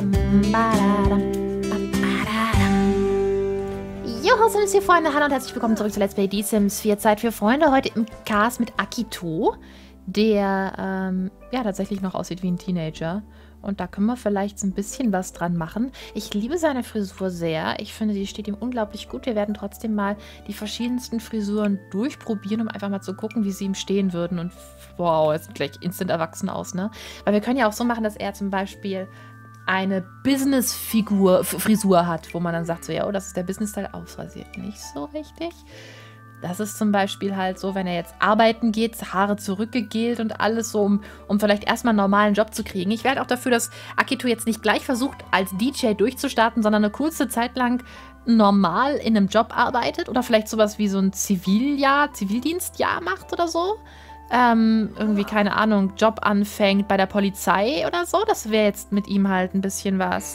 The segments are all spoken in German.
Jo, Sims hier, Freunde, hallo und herzlich willkommen zurück zu Let's Play The Sims 4 Zeit für Freunde. Heute im Cast mit Akito, der ja tatsächlich noch aussieht wie ein Teenager. Und da können wir vielleicht so ein bisschen was dran machen. Ich liebe seine Frisur sehr. Ich finde, die steht ihm unglaublich gut. Wir werden trotzdem mal die verschiedensten Frisuren durchprobieren, um einfach mal zu gucken, wie sie ihm stehen würden. Und wow, er sieht gleich instant erwachsen aus, ne? Weil wir können ja auch so machen, dass er zum Beispiel eine Business-Frisur hat, wo man dann sagt so, ja, oh, das ist der Business-Teil, ausrasiert nicht so richtig. Das ist zum Beispiel halt so, wenn er jetzt arbeiten geht, Haare zurückgegelt und alles so, um vielleicht erstmal einen normalen Job zu kriegen. Ich wäre halt auch dafür, dass Akito jetzt nicht gleich versucht, als DJ durchzustarten, sondern eine kurze Zeit lang normal in einem Job arbeitet oder vielleicht sowas wie so ein Zivildienstjahr macht oder so. Irgendwie, keine Ahnung, Job anfängt bei der Polizei oder so. Das wäre jetzt mit ihm halt ein bisschen was.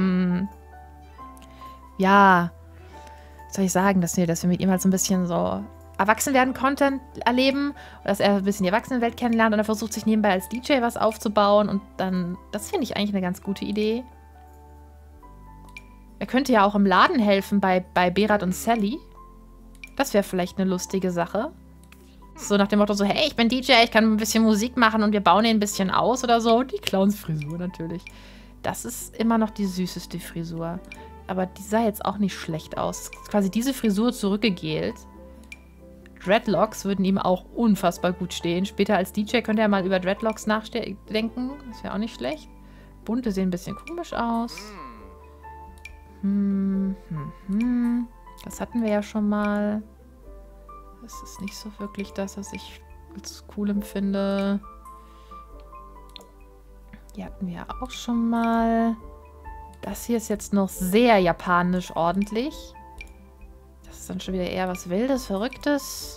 Ja, was soll ich sagen, dass wir mit ihm halt so ein bisschen so erwachsen werden Content erleben. Dass er ein bisschen die Erwachsenenwelt kennenlernt und er versucht sich nebenbei als DJ was aufzubauen. Und dann, das finde ich eigentlich eine ganz gute Idee. Er könnte ja auch im Laden helfen bei Berat und Sally. Das wäre vielleicht eine lustige Sache. So nach dem Motto so, hey, ich bin DJ, ich kann ein bisschen Musik machen und wir bauen ihn ein bisschen aus oder so. Die Clownsfrisur natürlich. Das ist immer noch die süßeste Frisur. Aber die sah jetzt auch nicht schlecht aus. Quasi diese Frisur zurückgegelt. Dreadlocks würden ihm auch unfassbar gut stehen. Später als DJ könnte er mal über Dreadlocks nachdenken. Das wäre auch nicht schlecht. Bunte sehen ein bisschen komisch aus. Das hatten wir ja schon mal. Das ist nicht so wirklich das, was ich als cool empfinde. Die hatten wir auch schon mal. Das hier ist jetzt noch sehr japanisch ordentlich. Das ist dann schon wieder eher was Wildes, Verrücktes.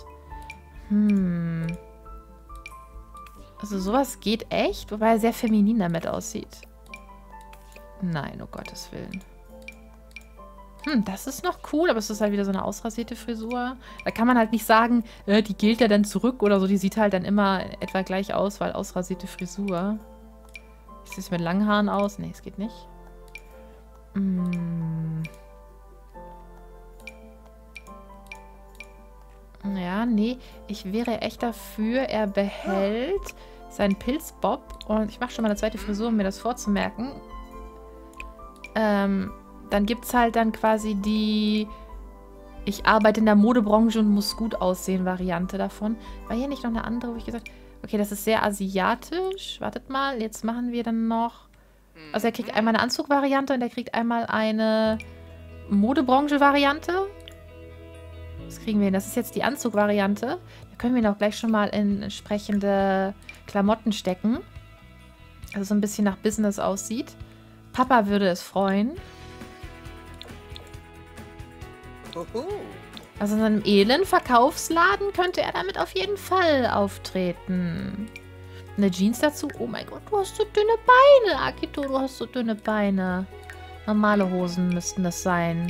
Also sowas geht echt, wobei er sehr feminin damit aussieht. Nein, um Gottes Willen. Das ist noch cool, aber es ist halt wieder so eine ausrasierte Frisur. Da kann man halt nicht sagen, die gilt ja dann zurück oder so. Die sieht halt dann immer etwa gleich aus, weil ausrasierte Frisur. Wie sieht es mit langen Haaren aus? Nee, es geht nicht. Ja, nee. Ich wäre echt dafür, er behält seinen Pilzbob. Und ich mache schon mal eine zweite Frisur, um mir das vorzumerken. Dann gibt es halt dann quasi die ich arbeite in der Modebranche und muss gut aussehen Variante davon. War hier nicht noch eine andere, wo ich gesagt habe, okay, das ist sehr asiatisch. Wartet mal, jetzt machen wir dann noch... Also er kriegt einmal eine Anzugvariante und er kriegt einmal eine Modebranche-Variante. Was kriegen wir hin? Das ist jetzt die Anzugvariante. Da können wir ihn auch gleich schon mal in entsprechende Klamotten stecken. Also so ein bisschen nach Business aussieht. Papa würde es freuen. Also in einem edlen Verkaufsladen könnte er damit auf jeden Fall auftreten. Eine Jeans dazu. Oh mein Gott, du hast so dünne Beine, Akito. Du hast so dünne Beine. Normale Hosen müssten das sein.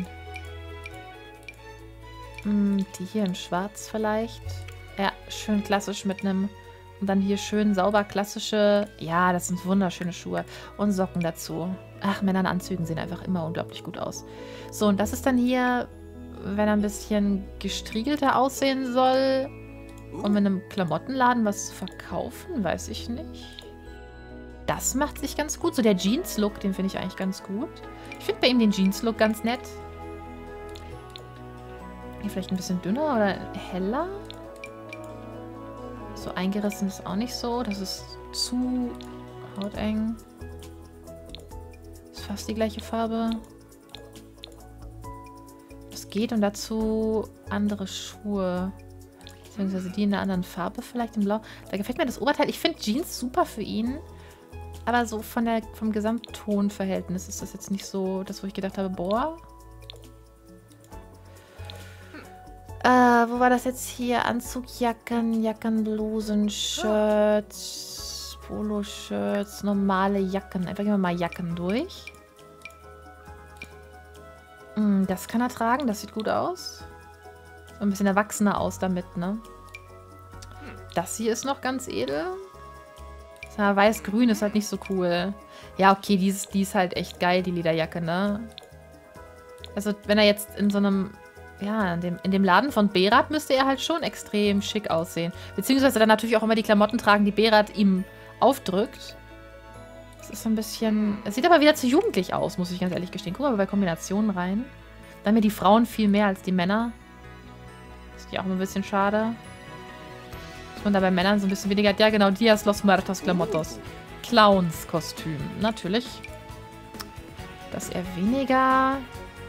Die hier in schwarz vielleicht. Ja, schön klassisch mit einem... Und dann hier schön sauber klassische... Ja, das sind wunderschöne Schuhe. Und Socken dazu. Ach, Männer in Anzügen sehen einfach immer unglaublich gut aus. So, und das ist dann hier... Wenn er ein bisschen gestriegelter aussehen soll, um in einem Klamottenladen was zu verkaufen, weiß ich nicht. Das macht sich ganz gut. So der Jeans-Look, den finde ich eigentlich ganz gut. Ich finde bei ihm den Jeans-Look ganz nett. Hier vielleicht ein bisschen dünner oder heller. So eingerissen ist auch nicht so. Das ist zu hauteng. Ist fast die gleiche Farbe. Geht und dazu andere Schuhe. Beziehungsweise die in einer anderen Farbe, vielleicht im Blau. Da gefällt mir das Oberteil. Ich finde Jeans super für ihn. Aber so vom Gesamttonverhältnis ist das jetzt nicht so das, wo ich gedacht habe, boah. Wo war das jetzt hier? Anzugjacken, Jackenblusen, Shirts, Poloshirts, normale Jacken. Einfach gehen wir mal Jacken durch. Das kann er tragen, das sieht gut aus. So ein bisschen erwachsener aus damit, ne? Das hier ist noch ganz edel. Ja, weiß-grün ist halt nicht so cool. Ja, okay, die ist halt echt geil, die Lederjacke, ne? Also, wenn er jetzt in so einem... Ja, in dem Laden von Berat müsste er halt schon extrem schick aussehen. Beziehungsweise dann natürlich auch immer die Klamotten tragen, die Berat ihm aufdrückt. Das ist so ein bisschen... Es sieht aber wieder zu jugendlich aus, muss ich ganz ehrlich gestehen. Guck mal bei Kombinationen rein. Dann haben wir die Frauen viel mehr als die Männer. Das ist ja auch ein bisschen schade. Dass man da bei Männern so ein bisschen weniger hat. Ja, genau, Dias los Muertos Clamotos. Clowns-Kostüm, natürlich. Dass er weniger...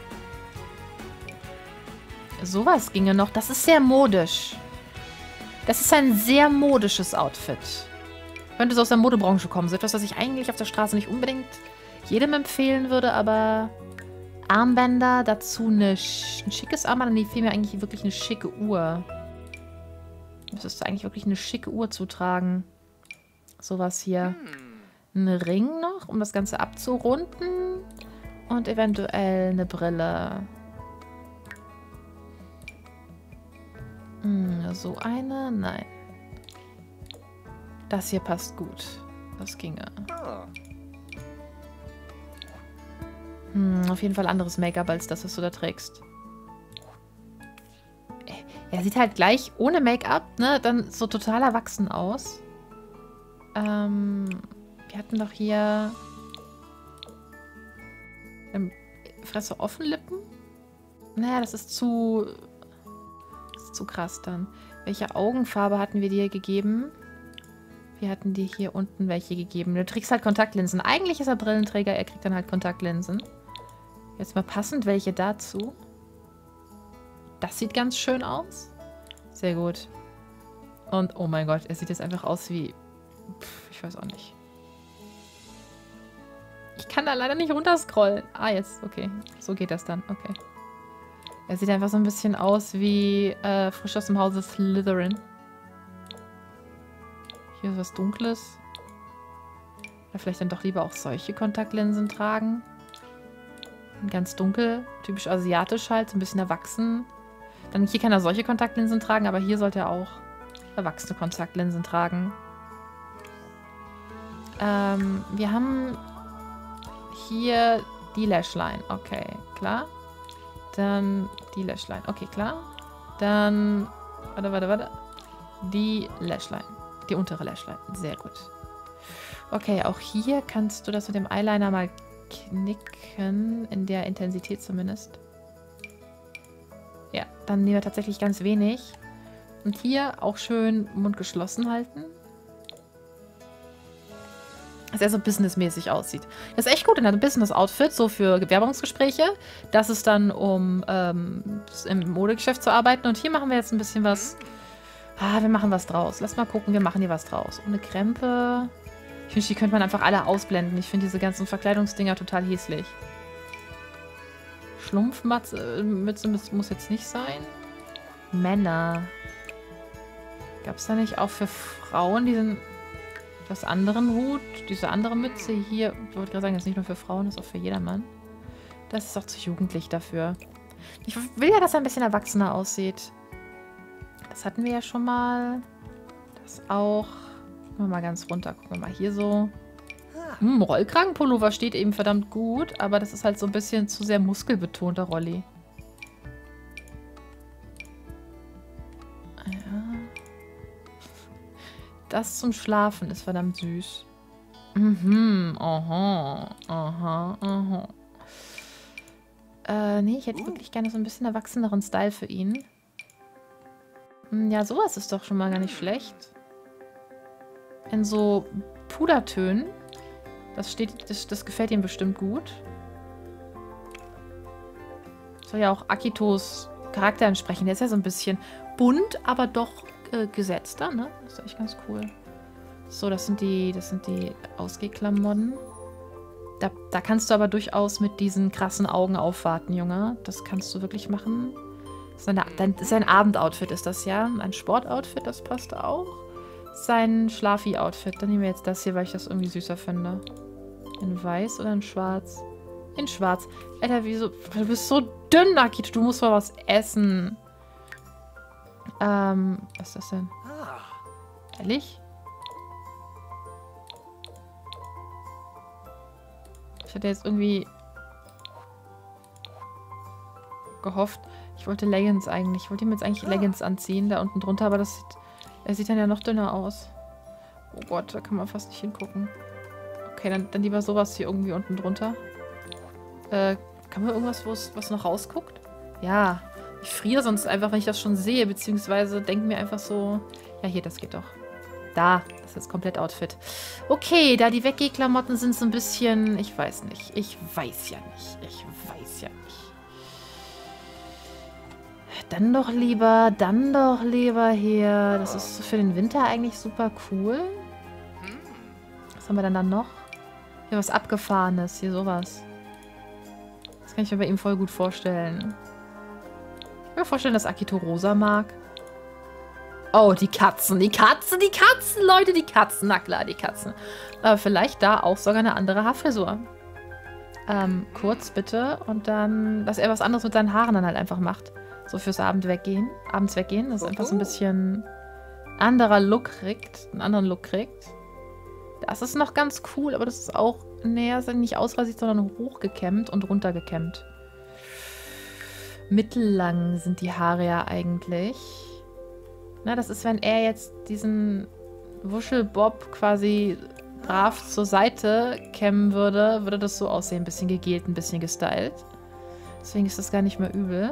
Sowas ginge noch. Das ist sehr modisch. Das ist ein sehr modisches Outfit. Könnte so aus der Modebranche kommen. So etwas, was ich eigentlich auf der Straße nicht unbedingt jedem empfehlen würde, aber Armbänder, dazu ein schickes Armband. Nee, vielmehr eigentlich wirklich eine schicke Uhr. Müsstest du eigentlich wirklich eine schicke Uhr zutragen. Sowas hier. Ein Ring noch, um das Ganze abzurunden. Und eventuell eine Brille. So eine? Nein. Das hier passt gut. Das ginge. Auf jeden Fall anderes Make-up als das, was du da trägst. Er sieht halt gleich ohne Make-up, ne, dann so total erwachsen aus. Wir hatten doch hier Fresse offen Lippen. Naja, das ist zu krass dann. Welche Augenfarbe hatten wir dir gegeben? Wir hatten dir hier unten welche gegeben. Du trägst halt Kontaktlinsen. Eigentlich ist er Brillenträger, er kriegt dann halt Kontaktlinsen. Jetzt mal passend welche dazu. Das sieht ganz schön aus. Sehr gut. Und oh mein Gott, er sieht jetzt einfach aus wie... ich weiß auch nicht. Ich kann da leider nicht runterscrollen. Ah, jetzt, okay. So geht das dann, okay. Er sieht einfach so ein bisschen aus wie frisch aus dem Hause Slytherin. Hier ist was Dunkles. Oder vielleicht dann doch lieber auch solche Kontaktlinsen tragen. Ganz dunkel, typisch asiatisch halt, so ein bisschen erwachsen. Dann hier kann er solche Kontaktlinsen tragen, aber hier sollte er auch erwachsene Kontaktlinsen tragen. Wir haben hier die Lashline. Okay, klar. Dann die Lashline. Okay, klar. Dann, warte. Die Lashline. Die untere Lashline. Sehr gut. Okay, auch hier kannst du das mit dem Eyeliner mal knicken. In der Intensität zumindest. Ja, dann nehmen wir tatsächlich ganz wenig. Und hier auch schön Mund geschlossen halten. Dass er so businessmäßig aussieht. Das ist echt gut in einem Business-Outfit, so für Bewerbungsgespräche. Das ist dann, um im Modegeschäft zu arbeiten. Und hier machen wir jetzt ein bisschen was. Wir machen was draus. Lass mal gucken, wir machen hier was draus. Ohne Krempe. Ich finde, die könnte man einfach alle ausblenden. Ich finde diese ganzen Verkleidungsdinger total hässlich. Schlumpfmütze muss jetzt nicht sein. Männer. Gab es da nicht auch für Frauen diesen... Das anderen Hut, diese andere Mütze hier, ich wollte gerade sagen, das ist nicht nur für Frauen, das ist auch für jedermann. Das ist auch zu jugendlich dafür. Ich will ja, dass er ein bisschen erwachsener aussieht. Das hatten wir ja schon mal. Das auch. Gucken wir mal ganz runter. Gucken wir mal hier so. Rollkragenpullover steht eben verdammt gut, aber das ist halt so ein bisschen zu sehr muskelbetonter Rolli. Das zum Schlafen ist verdammt süß. Aha. Nee, ich hätte wirklich gerne so ein bisschen erwachseneren Style für ihn. Ja, sowas ist doch schon mal gar nicht schlecht. In so Pudertönen. Das gefällt ihm bestimmt gut. Soll ja auch Akitos Charakter entsprechen. Der ist ja so ein bisschen bunt, aber doch gesetzter, ne? Das ist echt ganz cool. So, das sind die Ausgehklamotten. Da kannst du aber durchaus mit diesen krassen Augen aufwarten, Junge. Das kannst du wirklich machen. Sein Abendoutfit ist das, ja. Ein Sportoutfit, das passt auch. Sein Schlafi-Outfit. Dann nehmen wir jetzt das hier, weil ich das irgendwie süßer finde. In weiß oder in schwarz? In schwarz. Alter, wieso? Du bist so dünn, Akito. Du musst mal was essen. Was ist das denn? Ehrlich? Ich hatte jetzt irgendwie gehofft, ich wollte Leggings eigentlich. Ich wollte ihm jetzt eigentlich Leggings anziehen, da unten drunter, aber er sieht dann ja noch dünner aus. Oh Gott, da kann man fast nicht hingucken. Okay, dann lieber sowas hier irgendwie unten drunter. Kann man irgendwas, was noch rausguckt? Ja, ich friere sonst einfach, wenn ich das schon sehe, beziehungsweise denke mir einfach so, ja hier, das geht doch. Da, das ist komplett Outfit. Okay, da die Weggeh-Klamotten sind so ein bisschen, ich weiß nicht. Ich weiß ja nicht. Dann doch lieber hier. Das ist für den Winter eigentlich super cool. Was haben wir denn dann noch? Hier was Abgefahrenes. Hier sowas. Das kann ich mir bei ihm voll gut vorstellen. Ich kann mir vorstellen, dass Akito rosa mag. Oh, die Katzen, Leute, die Katzen. Na klar, die Katzen. Aber vielleicht da auch sogar eine andere Haarfrisur. Kurz bitte. Und dann, dass er was anderes mit seinen Haaren dann halt einfach macht. So fürs abends weggehen. Dass es einfach so ein bisschen einen anderen Look kriegt. Das ist noch ganz cool, aber das ist auch, nee, ist nicht ausrasiert, sondern hochgekämmt und runtergekämmt. Mittellang sind die Haare ja eigentlich. Na, das ist, wenn er jetzt diesen Wuschelbob quasi brav zur Seite kämmen würde, würde das so aussehen. Ein bisschen gegelt, ein bisschen gestylt. Deswegen ist das gar nicht mehr übel.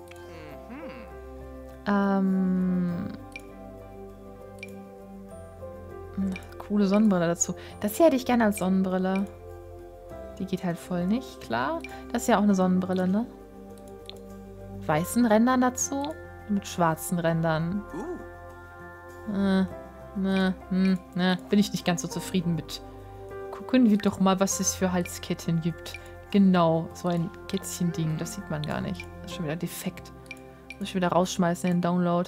Coole Sonnenbrille dazu. Das hier hätte ich gerne als Sonnenbrille. Die geht halt voll nicht, klar. Das ist ja auch eine Sonnenbrille, ne? Weißen Rändern dazu. Mit schwarzen Rändern. Bin ich nicht ganz so zufrieden mit. Gucken wir doch mal, was es für Halsketten gibt. Genau, so ein Kätzchen-Ding. Das sieht man gar nicht. Das ist schon wieder defekt. Muss ich wieder rausschmeißen in den Download.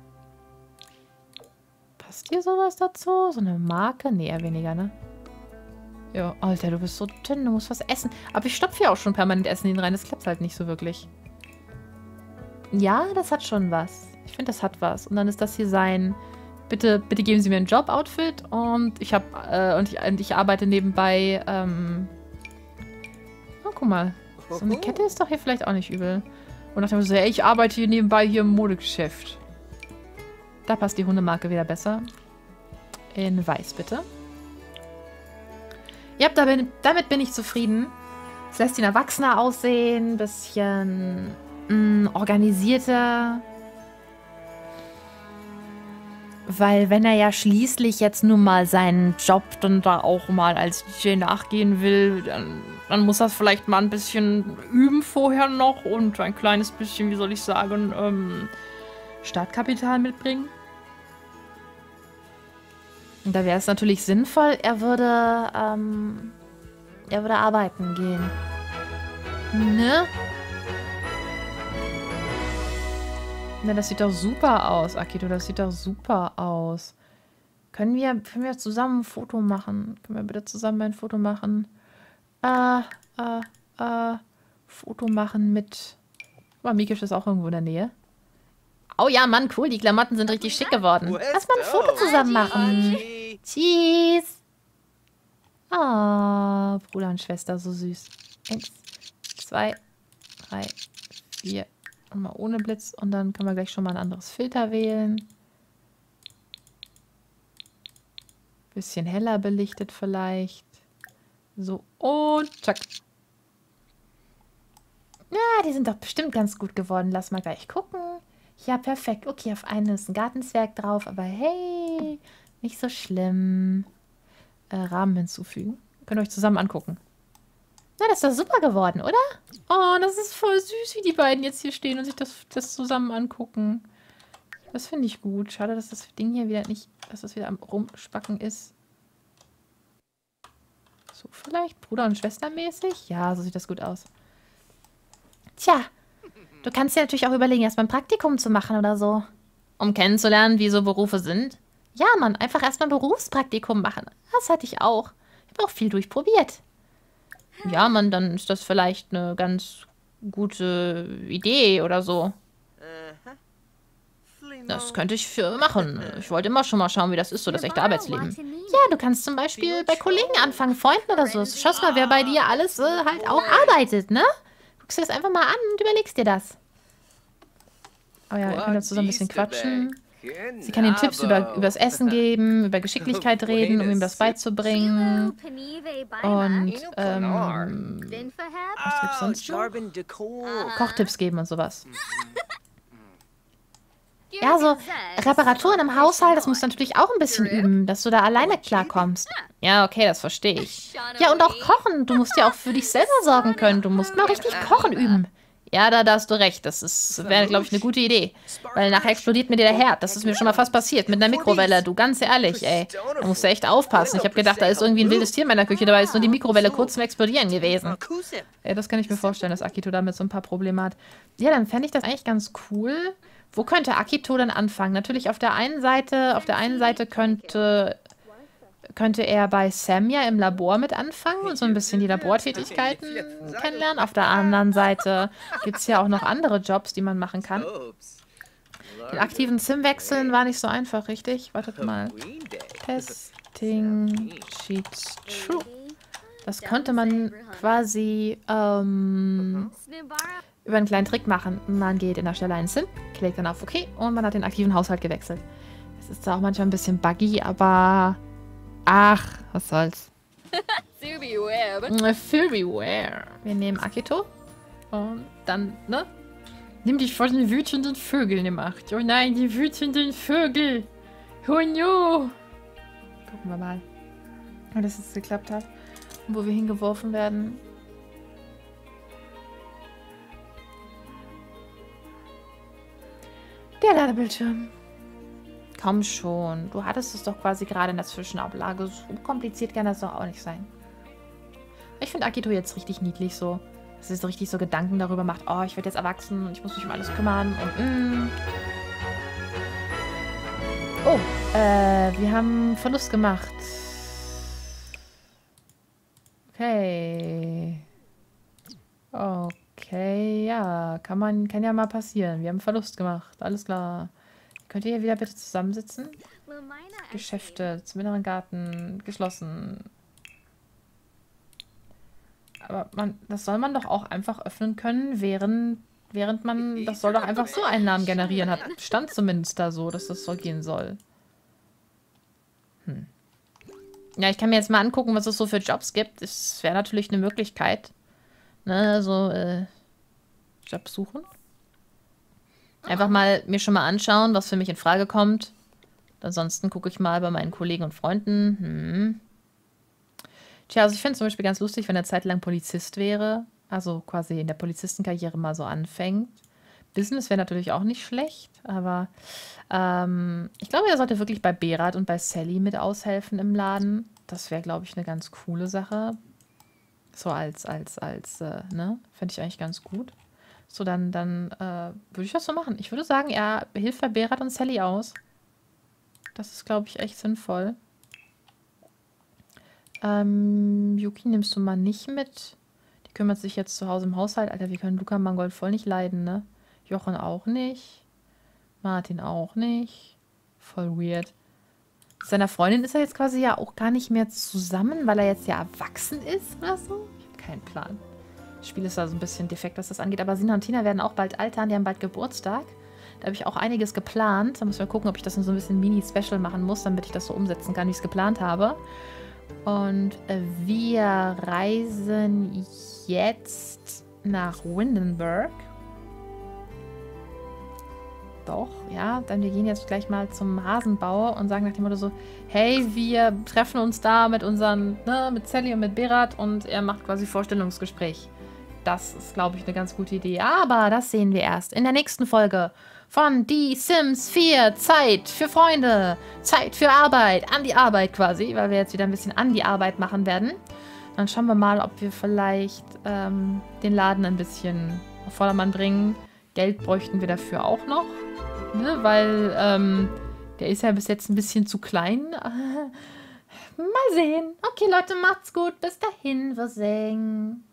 Passt dir sowas dazu? So eine Marke? Nee, eher weniger, ne? Ja, Alter, du bist so dünn, du musst was essen. Aber ich stopfe ja auch schon permanent Essen hin rein. Das klappt halt nicht so wirklich. Ja, das hat schon was. Ich finde, das hat was. Und dann ist das hier sein... Bitte geben Sie mir ein Job-Outfit. Und ich arbeite nebenbei... Oh, guck mal. So eine Kette ist doch hier vielleicht auch nicht übel. Und nachdem so, hey, ich arbeite hier nebenbei hier im Modegeschäft. Da passt die Hundemarke wieder besser. In weiß, bitte. Ja, damit bin ich zufrieden. Es lässt ihn erwachsener aussehen. Ein bisschen organisierter. Weil wenn er ja schließlich jetzt nun mal seinen Job dann da auch mal als DJ nachgehen will, dann muss er vielleicht mal ein bisschen üben vorher noch und ein kleines bisschen, wie soll ich sagen, Startkapital mitbringen. Und da wäre es natürlich sinnvoll, er würde arbeiten gehen. Ne? Na, das sieht doch super aus, Akito. Das sieht doch super aus. Können wir zusammen ein Foto machen? Können wir bitte zusammen ein Foto machen? Foto machen mit... Oh, Mikisch ist auch irgendwo in der Nähe. Oh ja, Mann, cool. Die Klamotten sind richtig schick geworden. Lass mal ein Foto zusammen machen. Cheese. Ah, Bruder und Schwester, so süß. 1, 2, 3, 4. Und mal ohne Blitz. Und dann können wir gleich schon mal ein anderes Filter wählen. Bisschen heller belichtet vielleicht. So, und zack. Ja, die sind doch bestimmt ganz gut geworden. Lass mal gleich gucken. Ja, perfekt. Okay, auf einen ist ein Gartenzwerg drauf. Aber hey, nicht so schlimm. Rahmen hinzufügen. Könnt ihr euch zusammen angucken. Na, das ist doch super geworden, oder? Oh, das ist voll süß, wie die beiden jetzt hier stehen und sich das zusammen angucken. Das finde ich gut. Schade, dass das Ding hier wieder nicht, dass das wieder am Rumspacken ist. So, vielleicht Bruder- und Schwestermäßig? Ja, so sieht das gut aus. Tja, du kannst dir natürlich auch überlegen, erstmal ein Praktikum zu machen oder so. Um kennenzulernen, wie so Berufe sind. Ja, Mann, einfach erstmal ein Berufspraktikum machen. Das hatte ich auch. Ich habe auch viel durchprobiert. Ja, Mann, dann ist das vielleicht eine ganz gute Idee oder so. Das könnte ich machen. Ich wollte immer schon mal schauen, wie das ist, so das echte Arbeitsleben. Ja, du kannst zum Beispiel bei Kollegen anfangen, Freunden oder so. Schaust mal, wer bei dir alles halt auch arbeitet, ne? Guckst dir das einfach mal an und überlegst dir das. Oh ja, ihr könnt jetzt so ein bisschen quatschen. Sie kann ihm Tipps über das Essen geben, über Geschicklichkeit reden, um ihm das beizubringen. Und, was gibt's sonst noch? Kochtipps geben und sowas. Ja, so Reparaturen im Haushalt, das musst du natürlich auch ein bisschen üben, dass du da alleine klarkommst. Ja, okay, das verstehe ich. Ja, und auch kochen. Du musst ja auch für dich selber sorgen können. Du musst mal richtig kochen üben. Ja, da hast du recht. Das wäre, glaube ich, eine gute Idee. Weil nachher explodiert mir der Herd. Das ist mir schon mal fast passiert. Mit einer Mikrowelle. Du, ganz ehrlich, ey. Da musst du echt aufpassen. Ich habe gedacht, da ist irgendwie ein wildes Tier in meiner Küche. Dabei ist nur die Mikrowelle kurz zum Explodieren gewesen. Ja, das kann ich mir vorstellen, dass Akito damit so ein paar Probleme hat. Ja, dann fände ich das eigentlich ganz cool. Wo könnte Akito dann anfangen? Natürlich auf der einen Seite könnte er bei Sam ja im Labor mit anfangen und so ein bisschen die Labortätigkeiten kennenlernen. Auf der anderen Seite gibt es ja auch noch andere Jobs, die man machen kann. Den aktiven Sim wechseln war nicht so einfach, richtig? Wartet mal. Testing Sheets True. Das konnte man quasi über einen kleinen Trick machen. Man geht in der Stelle einen Sim, klickt dann auf OK und man hat den aktiven Haushalt gewechselt. Es ist zwar auch manchmal ein bisschen buggy, aber ach, was soll's. Furryware. Wir nehmen Akito und dann, ne? Nimm dich vor den wütenden Vögeln im Acht. Oh nein, die wütenden Vögel. Oh no. Gucken wir mal, ob das jetzt geklappt hat. Und wo wir hingeworfen werden. Der Ladebildschirm. Komm schon. Du hattest es doch quasi gerade in der Zwischenablage. So kompliziert kann das doch auch nicht sein. Ich finde Akito jetzt richtig niedlich so. Dass er so richtig so Gedanken darüber macht. Oh, ich werde jetzt erwachsen und ich muss mich um alles kümmern. Und oh, wir haben Verlust gemacht. Okay. Okay, ja. Kann ja mal passieren. Wir haben Verlust gemacht. Alles klar. Könnt ihr hier wieder bitte zusammensitzen? Geschäfte zum inneren Garten geschlossen. Aber das soll man doch auch einfach öffnen können, während man... Das soll doch einfach so Einnahmen generieren. Stand zumindest da so, dass das so gehen soll. Ja, ich kann mir jetzt mal angucken, was es so für Jobs gibt. Das wäre natürlich eine Möglichkeit. Ne, so, Jobs suchen. Einfach mal mir schon mal anschauen, was für mich in Frage kommt. Ansonsten gucke ich mal bei meinen Kollegen und Freunden. Tja, also ich finde es zum Beispiel ganz lustig, wenn er zeitlang Polizist wäre. Also quasi in der Polizistenkarriere mal so anfängt. Business wäre natürlich auch nicht schlecht, aber ich glaube, er sollte wirklich bei Berat und bei Sally mit aushelfen im Laden. Das wäre, glaube ich, eine ganz coole Sache. So ne? Fände ich eigentlich ganz gut. So, dann würde ich das so machen. Ich würde sagen, er hilft bei Berat und Sally aus. Das ist, glaube ich, echt sinnvoll. Yuki nimmst du mal nicht mit. Die kümmert sich jetzt zu Hause im Haushalt. Alter, wir können Luca Mangold voll nicht leiden, ne? Jochen auch nicht. Martin auch nicht. Voll weird. Mit seiner Freundin ist er jetzt quasi ja auch gar nicht mehr zusammen, weil er jetzt ja erwachsen ist oder so. Ich habe keinen Plan. Das Spiel ist da so ein bisschen defekt, was das angeht. Aber Sina und Tina werden auch bald altern. Die haben bald Geburtstag. Da habe ich auch einiges geplant. Da müssen wir gucken, ob ich das in so ein bisschen Mini-Special machen muss, damit ich das so umsetzen kann, wie ich es geplant habe. Und wir reisen jetzt nach Windenburg. Doch, ja. Dann wir gehen jetzt gleich mal zum Hasenbauer und sagen nach dem Motto so, hey, wir treffen uns da mit unseren, ne, mit Sally und mit Berat und er macht quasi Vorstellungsgespräch. Das ist, glaube ich, eine ganz gute Idee. Aber das sehen wir erst in der nächsten Folge von Die Sims 4. Zeit für Freunde. Zeit für Arbeit. An die Arbeit quasi, weil wir jetzt wieder ein bisschen an die Arbeit machen werden. Dann schauen wir mal, ob wir vielleicht den Laden ein bisschen auf Vordermann bringen. Geld bräuchten wir dafür auch noch. Ne? Weil der ist ja bis jetzt ein bisschen zu klein. Mal sehen. Okay, Leute, macht's gut. Bis dahin. Wir sehen.